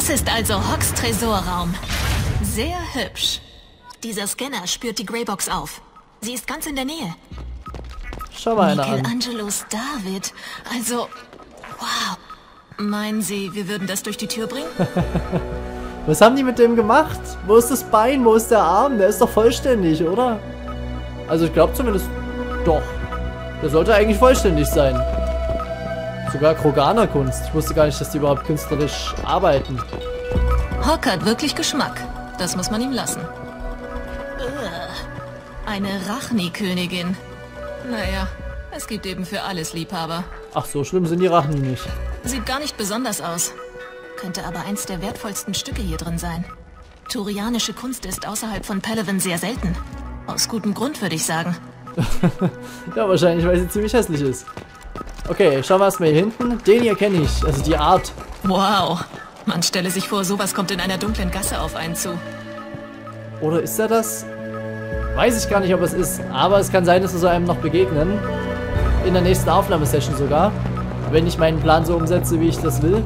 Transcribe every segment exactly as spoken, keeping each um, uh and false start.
Das ist also Hocks Tresorraum. Sehr hübsch. Dieser Scanner spürt die Greybox auf. Sie ist ganz in der Nähe. Schau mal einer an. Michelangelos David. Also, wow. Meinen Sie, wir würden das durch die Tür bringen? Was haben die mit dem gemacht? Wo ist das Bein? Wo ist der Arm? Der ist doch vollständig, oder? Also ich glaube zumindest doch. Der sollte eigentlich vollständig sein. Sogar Kroganer-Kunst. Ich wusste gar nicht, dass die überhaupt künstlerisch arbeiten. Hock hat wirklich Geschmack. Das muss man ihm lassen. Ugh. Eine Rachni-Königin. Naja, es gibt eben für alles Liebhaber. Ach, so schlimm sind die Rachni nicht. Sieht gar nicht besonders aus. Könnte aber eins der wertvollsten Stücke hier drin sein. Turianische Kunst ist außerhalb von Palaven sehr selten. Aus gutem Grund, würde ich sagen. Ja, wahrscheinlich, weil sie ziemlich hässlich ist. Okay, schauen wir erstmal hier hinten. Den hier kenne ich, also die Art. Wow. Man stelle sich vor, sowas kommt in einer dunklen Gasse auf einen zu. Oder ist er das? Weiß ich gar nicht, ob es ist. Aber es kann sein, dass wir so einem noch begegnen. In der nächsten Aufnahmesession sogar. Wenn ich meinen Plan so umsetze, wie ich das will.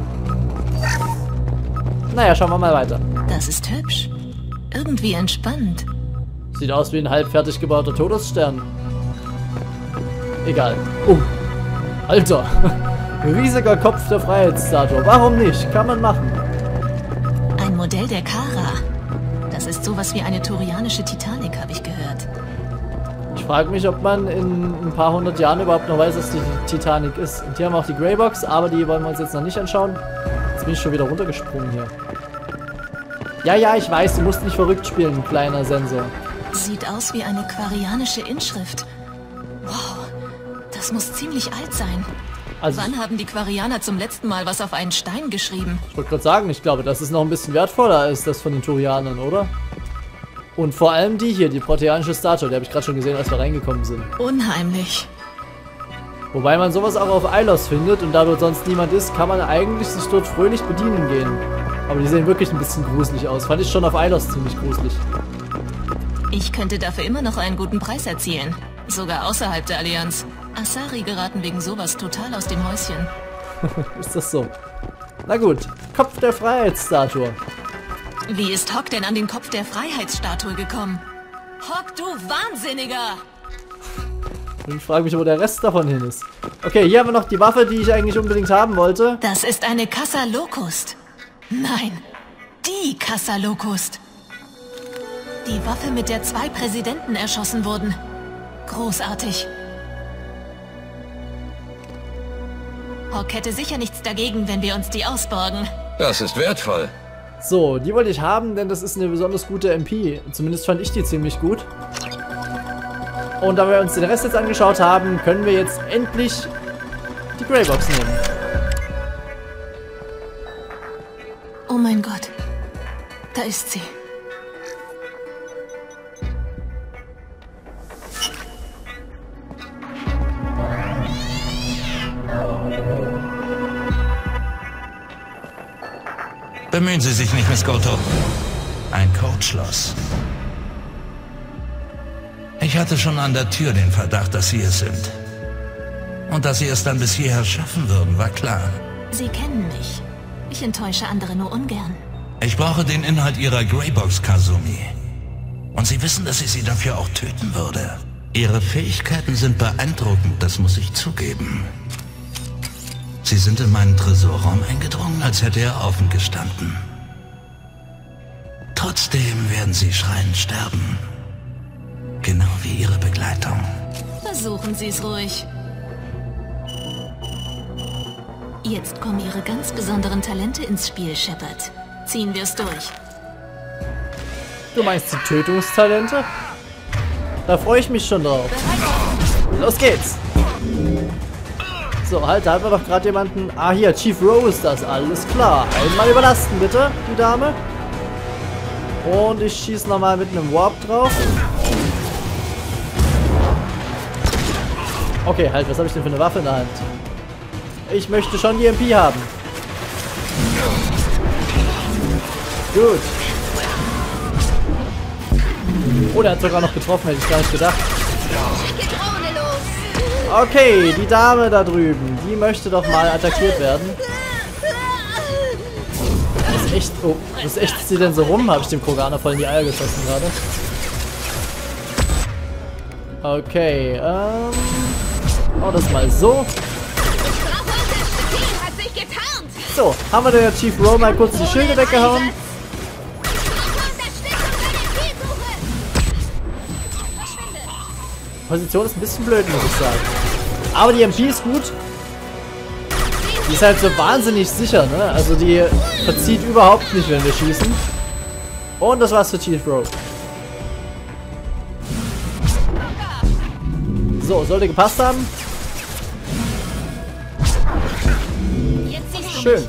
Naja, schauen wir mal weiter. Das ist hübsch. Irgendwie entspannt. Sieht aus wie ein halb fertig gebauter Todesstern. Egal. Oh. Alter. Riesiger Kopf der Freiheitsstatue. Warum nicht? Kann man machen. Ein Modell der Kara. Das ist sowas wie eine turianische Titanic, habe ich gehört. Ich frage mich, ob man in ein paar hundert Jahren überhaupt noch weiß, dass die Titanic ist. Und hier haben wir auch die Greybox, aber die wollen wir uns jetzt noch nicht anschauen. Jetzt bin ich schon wieder runtergesprungen hier. Ja, ja, ich weiß, du musst nicht verrückt spielen, kleiner Sensor. Sieht aus wie eine quarianische Inschrift. Wow, das muss ziemlich alt sein. Also, wann haben die Quarianer zum letzten Mal was auf einen Stein geschrieben? Ich wollte gerade sagen, ich glaube, das ist noch ein bisschen wertvoller als das von den Turianern, oder? Und vor allem die hier, die proteanische Statue, die habe ich gerade schon gesehen, als wir reingekommen sind. Unheimlich. Wobei man sowas auch auf Ilos findet und da dort sonst niemand ist, kann man eigentlich sich dort fröhlich bedienen gehen. Aber die sehen wirklich ein bisschen gruselig aus. Fand ich schon auf Ilos ziemlich gruselig. Ich könnte dafür immer noch einen guten Preis erzielen. Sogar außerhalb der Allianz. Asari geraten wegen sowas total aus dem Häuschen. Ist das so? Na gut, Kopf der Freiheitsstatue. Wie ist Hock denn an den Kopf der Freiheitsstatue gekommen? Hock, du Wahnsinniger! Und ich frage mich, wo der Rest davon hin ist. Okay, hier haben wir noch die Waffe, die ich eigentlich unbedingt haben wollte. Das ist eine Casa Locust. Nein, die Casa Locust. Die Waffe, mit der zwei Präsidenten erschossen wurden. Großartig. Hock hätte sicher nichts dagegen, wenn wir uns die ausborgen. Das ist wertvoll. So, die wollte ich haben, denn das ist eine besonders gute M P. Zumindest fand ich die ziemlich gut. Und da wir uns den Rest jetzt angeschaut haben, können wir jetzt endlich die Greybox nehmen. Oh mein Gott. Da ist sie. Bemühen Sie sich nicht, Miss Goto. Ein Codeschloss. Ich hatte schon an der Tür den Verdacht, dass Sie es sind. Und dass Sie es dann bis hierher schaffen würden, war klar. Sie kennen mich. Ich enttäusche andere nur ungern. Ich brauche den Inhalt Ihrer Greybox, Kazumi. Und Sie wissen, dass ich Sie dafür auch töten würde. Ihre Fähigkeiten sind beeindruckend, das muss ich zugeben. Sie sind in meinen Tresorraum eingedrungen, als hätte er offen gestanden. Trotzdem werden Sie schreiend sterben. Genau wie Ihre Begleitung. Versuchen Sie es ruhig. Jetzt kommen Ihre ganz besonderen Talente ins Spiel, Shepard. Ziehen wir es durch. Du meinst die Tötungstalente? Da freue ich mich schon drauf. Los geht's! So, halt, da hat man doch gerade jemanden... Ah, hier, Chief Rowe ist das, alles klar. Einmal überlasten, bitte, die Dame. Und ich schieße nochmal mit einem Warp drauf. Okay, halt, was habe ich denn für eine Waffe in der Hand? Ich möchte schon die M P haben. Gut. Oh, der hat sogar noch getroffen, hätte ich gar nicht gedacht. Okay, die Dame da drüben, die möchte doch mal attackiert werden. Das ist echt... Oh, was ächzt sie denn so rum? Habe ich dem Kroganer voll in die Eier geschossen gerade. Okay, ähm... oh, das mal so. So, haben wir der Chief Row mal kurz die Schilde weggehauen. Position ist ein bisschen blöd, muss ich sagen. Aber die M P ist gut. Die ist halt so wahnsinnig sicher, ne? Also die verzieht überhaupt nicht, wenn wir schießen. Und das war's für Chief Row. So, sollte gepasst haben. Schön.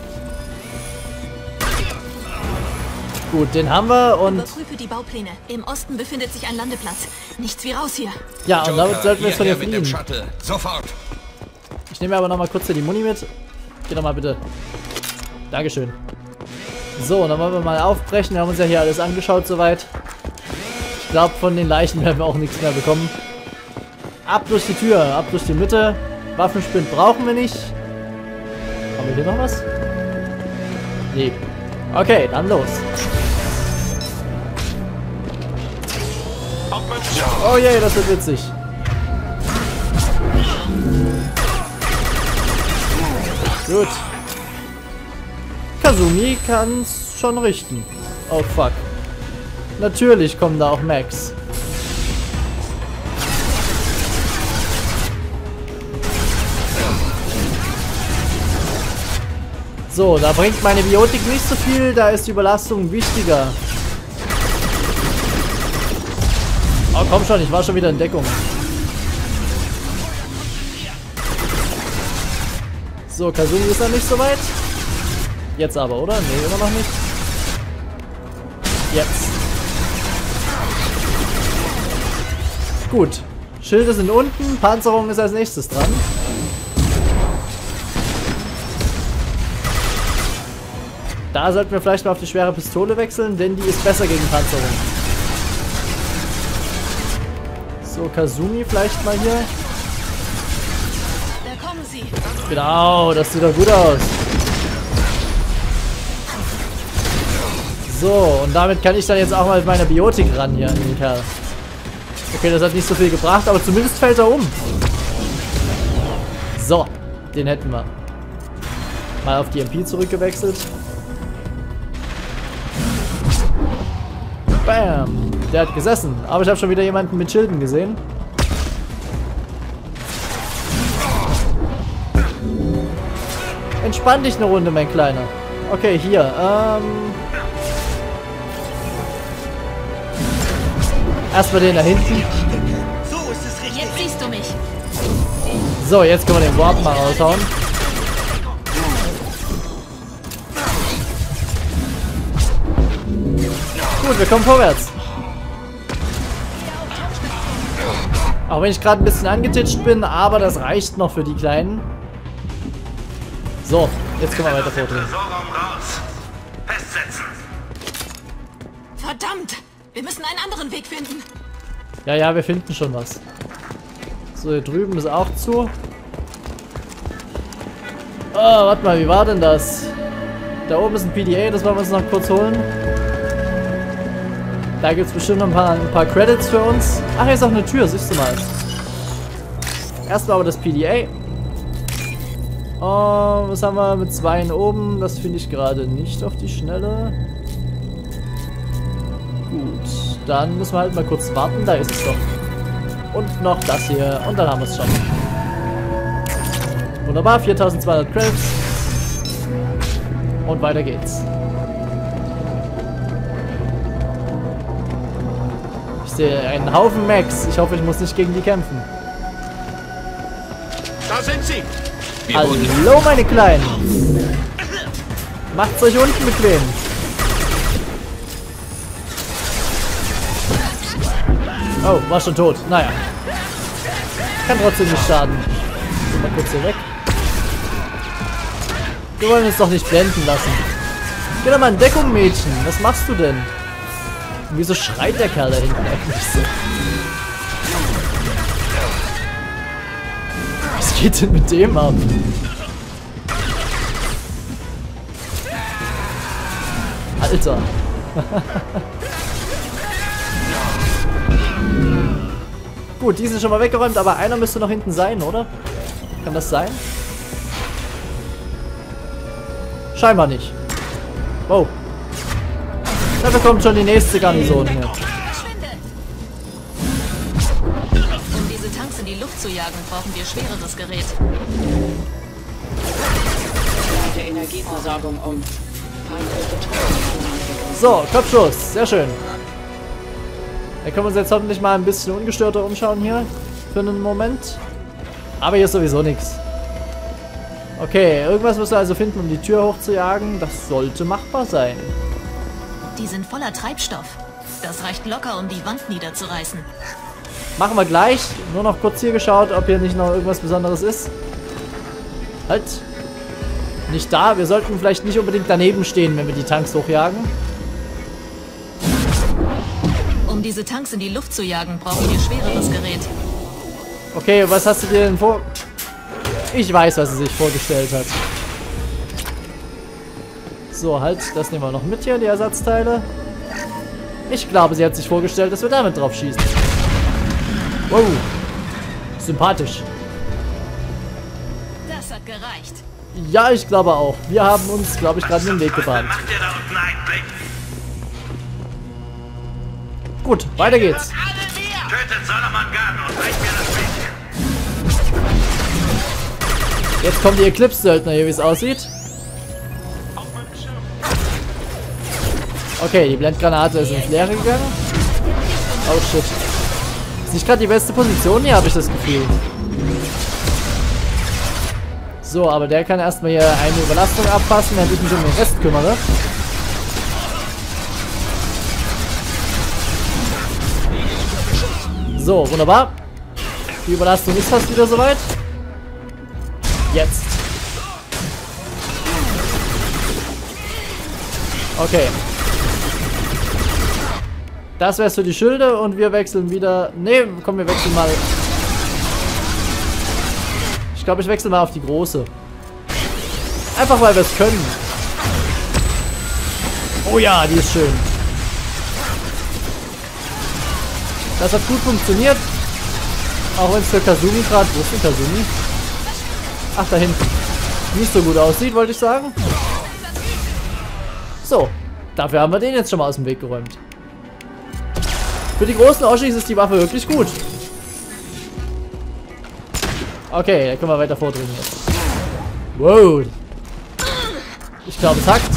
Gut, den haben wir und... Überprüfe die Baupläne. Im Osten befindet sich ein Landeplatz. Nichts wie raus hier. Ja, und damit sollten wir jetzt von hier fliehen. Sofort. Ich nehme aber nochmal kurz hier die Muni mit. Geh doch mal bitte. Dankeschön. So, dann wollen wir mal aufbrechen. Wir haben uns ja hier alles angeschaut soweit. Ich glaube, von den Leichen werden wir auch nichts mehr bekommen. Ab durch die Tür, ab durch die Mitte. Waffenspind brauchen wir nicht. Haben wir hier noch was? Nee. Okay, dann los. Oh je, das wird witzig. Gut. Kazumi kann's schon richten. Oh fuck. Natürlich kommen da auch Max. So, da bringt meine Biotik nicht so viel, da ist die Überlastung wichtiger. Oh, komm schon, ich war schon wieder in Deckung. So, Kazumi ist noch nicht so weit. Jetzt aber, oder? Nee, immer noch nicht. Jetzt. Gut. Schilde sind unten, Panzerung ist als nächstes dran. Da sollten wir vielleicht mal auf die schwere Pistole wechseln, denn die ist besser gegen Panzerung. So, Kazumi vielleicht mal hier. Da kommen sie. Genau, das sieht doch gut aus. So, und damit kann ich dann jetzt auch mal mit meiner Biotik ran hier an den Kerl. Okay, das hat nicht so viel gebracht, aber zumindest fällt er um. So, den hätten wir. Mal auf die M P zurückgewechselt. Bam! Der hat gesessen. Aber ich habe schon wieder jemanden mit Schilden gesehen. Entspann dich eine Runde, mein Kleiner. Okay, hier. Ähm Erstmal den da hinten. Jetzt siehst du mich. So, jetzt können wir den Warp mal raushauen. Gut, wir kommen vorwärts. Auch wenn ich gerade ein bisschen angetitscht bin, aber das reicht noch für die Kleinen. So, jetzt können wir weiter vordrehen. Verdammt! Wir müssen einen anderen Weg finden. Ja, ja, wir finden schon was. So, hier drüben ist auch zu. Oh, warte mal, wie war denn das? Da oben ist ein P D A, das wollen wir uns noch kurz holen. Da gibt es bestimmt noch ein paar, ein paar Credits für uns. Ach, hier ist auch eine Tür, siehst du mal. Erstmal aber das P D A. Oh, was haben wir mit zwei oben? Das finde ich gerade nicht auf die Schnelle. Gut, dann müssen wir halt mal kurz warten. Da ist es doch. Und noch das hier. Und dann haben wir es schon. Wunderbar, viertausendzweihundert Credits. Und weiter geht's. Ich sehe einen Haufen Max. Ich hoffe, ich muss nicht gegen die kämpfen. Da sind sie! Hallo, meine Kleinen. Macht's euch unten bequem. Oh, war schon tot. Naja. Kann trotzdem nicht schaden. Mal kurz hier weg. Wir wollen uns doch nicht blenden lassen. Geh doch mal in Deckung, Mädchen. Was machst du denn? Und wieso schreit der Kerl da hinten eigentlich so? Was geht denn mit dem ab? Alter. Gut, die sind schon mal weggeräumt, aber einer müsste noch hinten sein, oder? Kann das sein? Scheinbar nicht. Wow. Da bekommt schon die nächste Garnison hier. Um diese Tanks in die Luft zu jagen, brauchen wir schwereres Gerät. Der Energieversorgung um. So, Kopfschuss. Sehr schön. Dann können wir uns jetzt hoffentlich mal ein bisschen ungestörter umschauen hier. Für einen Moment. Aber hier ist sowieso nichts. Okay, irgendwas müssen wir also finden, um die Tür hochzujagen. Das sollte machbar sein. Die sind voller Treibstoff. Das reicht locker, um die Wand niederzureißen. Machen wir gleich. Nur noch kurz hier geschaut, ob hier nicht noch irgendwas Besonderes ist. Halt. Nicht da. Wir sollten vielleicht nicht unbedingt daneben stehen, wenn wir die Tanks hochjagen. Um diese Tanks in die Luft zu jagen, brauchen wir schwereres Gerät. Okay, was hast du dir denn vor... Ich weiß, was sie sich vorgestellt hat. So, halt, das nehmen wir noch mit hier, die Ersatzteile. Ich glaube, sie hat sich vorgestellt, dass wir damit drauf schießen. Wow. Sympathisch. Das hat gereicht. Ja, ich glaube auch. Wir haben uns, glaube ich, gerade den Weg gebahnt. Macht ihr da unten eigentlich? Gut, weiter geht's. Tötet Solomon Gunn und bringt mir das Mädchen. Jetzt kommen die Eclipse-Söldner hier, wie es aussieht. Okay, die Blendgranate ist ins Leere gegangen. Oh shit. Ist nicht gerade die beste Position hier, habe ich das Gefühl. So, aber der kann erstmal hier eine Überlastung abpassen, während ich mich um den Rest kümmere. So, wunderbar. Die Überlastung ist fast wieder soweit. Jetzt. Okay. Das wär's für die Schilde und wir wechseln wieder... Ne, komm, wir wechseln mal... Ich glaube, ich wechsle mal auf die große. Einfach, weil wir es können. Oh ja, die ist schön. Das hat gut funktioniert. Auch wenn es für Kazumi gerade... Wo ist denn Kazumi? Ach, da hinten. Nicht so gut aussieht, wollte ich sagen. So. Dafür haben wir den jetzt schon mal aus dem Weg geräumt. Für die großen Oschis ist die Waffe wirklich gut. Okay, da können wir weiter vordringen jetzt. Wow. Ich glaube, es hackt.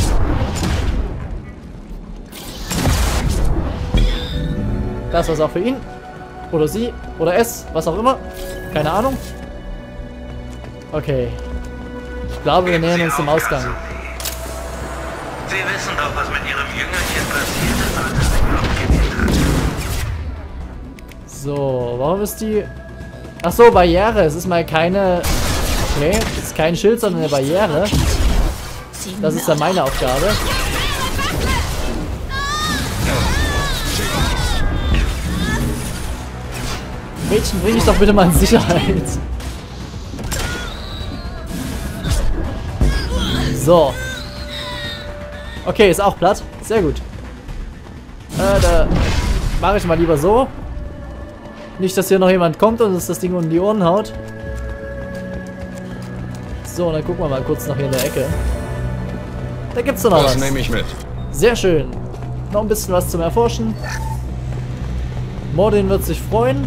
Das war's auch für ihn. Oder sie. Oder es. Was auch immer. Keine Ahnung. Okay. Ich glaube, wir nähern uns dem Ausgang. Sie wissen doch, was mit Ihrem Jüngerchen passiert ist, als es den Kopf gewählt hat. So, warum ist die... Ach so, Barriere. Es ist mal keine... Okay, es ist kein Schild, sondern eine Barriere. Das ist dann meine Aufgabe. Mädchen, bring ich doch bitte mal in Sicherheit. So. Okay, ist auch platt. Sehr gut. Äh, da mache ich mal lieber so. Nicht, dass hier noch jemand kommt und uns das Ding um die Ohren haut. So, dann gucken wir mal kurz nach hier in der Ecke. Da gibt's doch noch was. Das nehme ich mit. Sehr schön. Noch ein bisschen was zum Erforschen. Mordin wird sich freuen.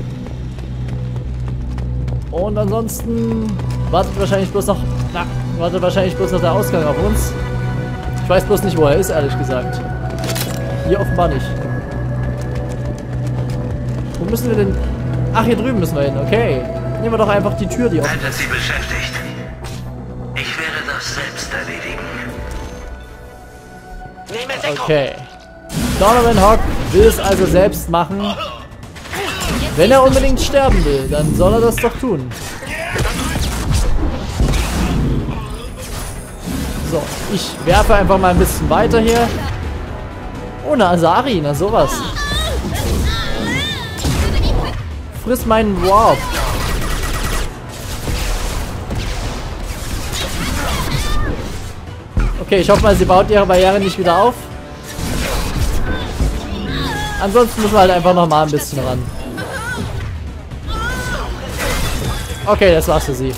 Und ansonsten wartet wahrscheinlich bloß noch... Na, wartet wahrscheinlich bloß noch der Ausgang auf uns. Ich weiß bloß nicht, wo er ist, ehrlich gesagt. Hier offenbar nicht. Wo müssen wir denn... Ach, hier drüben müssen wir hin, okay. Nehmen wir doch einfach die Tür, die offen Haltet ist. sie beschäftigt. Ich werde das selbst erledigen. Okay. Donovan Hawk will es also selbst machen. Wenn er unbedingt sterben will, dann soll er das doch tun. So, ich werfe einfach mal ein bisschen weiter hier. Oh, eine Asari, na sowas. Friss meinen Warp. Okay, ich hoffe mal, sie baut ihre Barriere nicht wieder auf. Ansonsten müssen wir halt einfach noch mal ein bisschen ran. Okay, das war's für sie.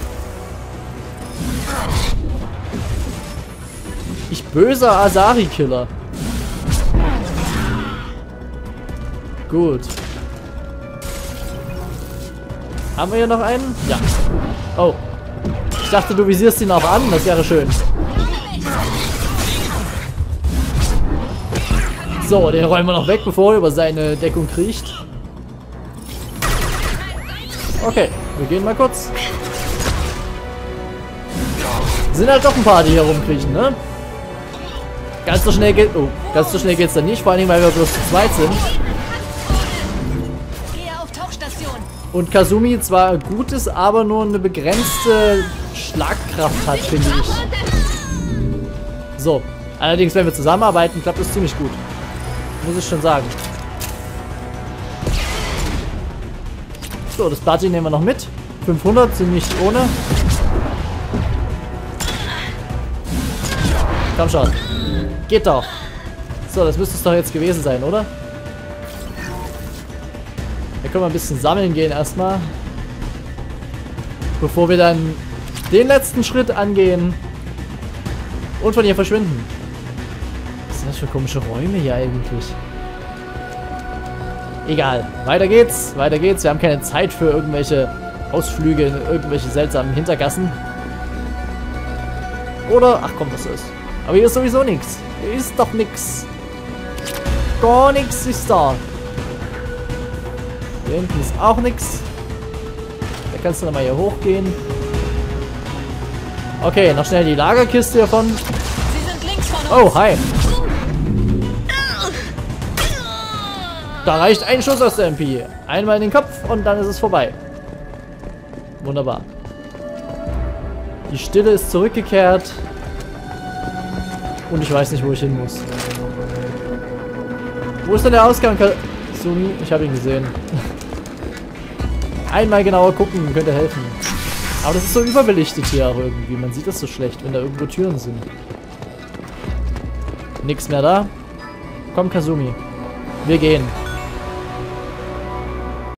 Ich böser Asari-Killer. Gut. Haben wir hier noch einen? Ja. Oh. Ich dachte, du visierst ihn auch an. Das wäre schön. So, den räumen wir noch weg, bevor er über seine Deckung kriecht. Okay, wir gehen mal kurz. Sind halt doch ein paar, die hier rumkriechen, ne? Ganz so schnell geht... Oh, ganz so schnell geht's dann nicht, vor allem, weil wir bloß zu zweit sind. Und Kazumi zwar gut ist, aber nur eine begrenzte Schlagkraft hat, finde ich. So. Allerdings, wenn wir zusammenarbeiten, klappt das ziemlich gut. Muss ich schon sagen. So, das Party nehmen wir noch mit. fünfhundert sind nicht ohne. Komm schon. Geht doch. So, das müsste es doch jetzt gewesen sein, oder? Da können wir ein bisschen sammeln gehen erstmal. Bevor wir dann den letzten Schritt angehen. Und von hier verschwinden. Was sind das für komische Räume hier eigentlich? Egal. Weiter geht's. Weiter geht's. Wir haben keine Zeit für irgendwelche Ausflüge in irgendwelche seltsamen Hintergassen. Oder... Ach komm, was ist? Aber hier ist sowieso nichts. Hier ist doch nichts. Gar nichts ist da. Hier hinten ist auch nichts. Da kannst du nochmal hier hochgehen. Okay, noch schnell die Lagerkiste hiervon. Sie sind links von uns. Oh, hi. Da reicht ein Schuss aus der M P. Einmal in den Kopf und dann ist es vorbei. Wunderbar. Die Stille ist zurückgekehrt. Und ich weiß nicht, wo ich hin muss. Wo ist denn der Ausgang? Kazumi? Ich habe ihn gesehen. Einmal genauer gucken könnte helfen. Aber das ist so überbelichtet hier auch irgendwie. Man sieht das so schlecht, wenn da irgendwo Türen sind. Nix mehr da. Komm, Kazumi. Wir gehen.